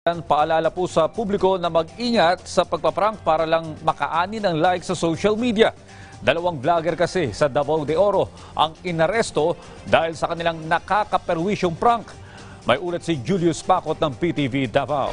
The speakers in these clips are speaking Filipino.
Paalala po sa publiko na mag-ingat sa pagpaprank para lang makaani ng like sa social media. Dalawang vlogger kasi sa Davao de Oro ang inaresto dahil sa kanilang nakakaperwisyong prank. May ulat si Julius Pacot ng PTV Davao.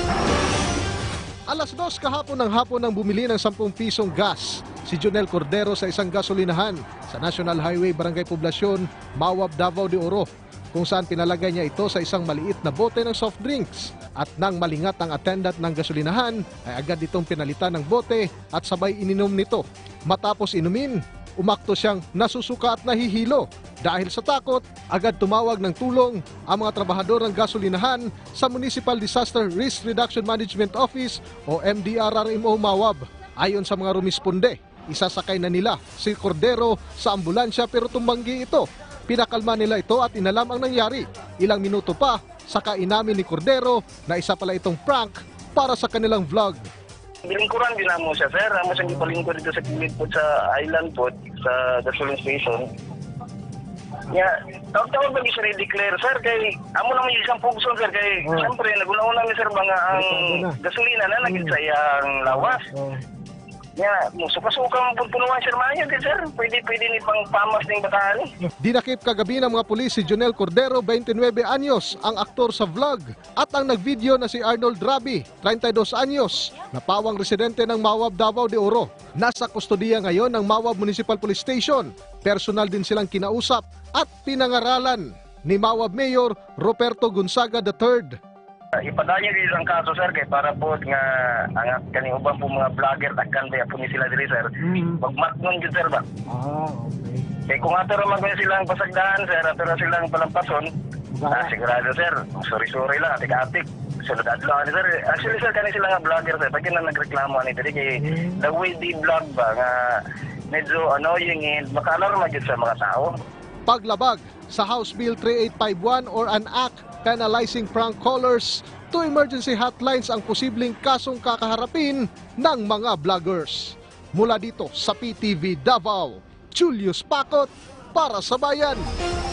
Alas 2 kahapon ng hapon nang bumili ng 10 pisong gas si Jonel Cordero sa isang gasolinahan sa National Highway Barangay Poblasyon, Mawab, Davao de Oro, kung saan pinalagay niya ito sa isang maliit na bote ng soft drinks. At nang malingat ang attendant ng gasolinahan, ay agad itong pinalitan ng bote at sabay ininom nito. Matapos inumin, umakto siyang nasusuka at nahihilo. Dahil sa takot, agad tumawag ng tulong ang mga trabahador ng gasolinahan sa Municipal Disaster Risk Reduction Management Office o MDRRMO Mawab. Ayon sa mga rumisponde, isasakay na nila si Cordero sa ambulansya pero tumanggi ito. Pinakalma nila ito at inalam ang nangyari. Ilang minuto pa, saka inamin ni Cordero na isa pala itong prank para sa kanilang vlog. Bilingkuran din mo siya, sir. Amo siyang ipalingkod dito sa kilid po sa island po, sa gasoline station. Tawag ba siya i-declare, sir? Kay, amo naman yung isang pugson, sir. Kay, siyempre, naguna-una ni sir mga ang gasolina na naging sa iyang lawas. Suka-suka mo punuan sir Mayo, sir. Pwede ni pang pamas ng bataan. Dinakip kagabi ng mga pulis si Jonel Cordero, 29 anyos, ang aktor sa vlog, at ang nagvideo na si Arnold Rabi, 32 anyos, na pawang residente ng Mawab, Davao de Oro. Nasa kustodiya ngayon ng Mawab Municipal Police Station. Personal din silang kinausap at pinangaralan ni Mawab Mayor Roberto Gonzaga III. Ipadanya din ang kaso, sir, kay para po nga ang kaning ubang po mga vlogger takkan ba po ni sila diri, sir. Magmatnon jud, sir ba? Okay. Kay kung ato ra magay silang pasagdahan, sir, ato ra silang palampason. Sigurado, sir. Sorry lang, atik-atik. Sunod adlaw ni sir. Actually, sir, kani sila nga vlogger, sir. Pag na nagreklamo ani diri kay the way they vlog ba nga medyo annoying and maka-alarma jud sa mga tao. Paglabag sa House Bill 3851 or an act penalizing prank callers to emergency hotlines ang posibleng kasong kakaharapin ng mga vloggers. Mula dito sa PTV Davao, Julius Pacot para sa Bayan.